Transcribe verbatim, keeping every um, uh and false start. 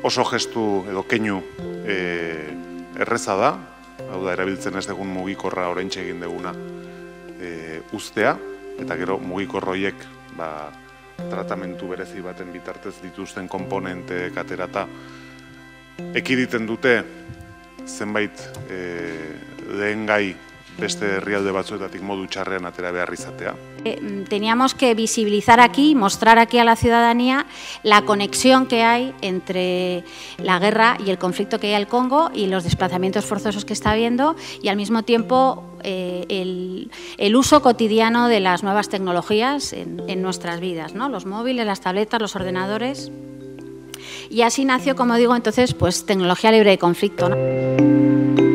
oso gestu edo keinu e, erreza da, hau da, erabiltzen ez dugun mugikorra oraintxe egin duguna e, uztea, eta gero mugikor horiek ba, tratamentu berezi baten bitartez dituzten komponenteek aterata ekiditen dute zenbait e, lehen gai beste herrialde batzuetatik modu txarrean atera behar izatea. Teníamos que visibilizar aquí, mostrar aquí a la ciudadanía la conexión que hay entre la guerra y el conflicto que hay en el Congo y los desplazamientos forzosos que está habiendo y al mismo tiempo eh, el, el uso cotidiano de las nuevas tecnologías en, en nuestras vidas, ¿no? Los móviles, las tabletas, los ordenadores. Y así nació, como digo, entonces, pues tecnología libre de conflicto, ¿no?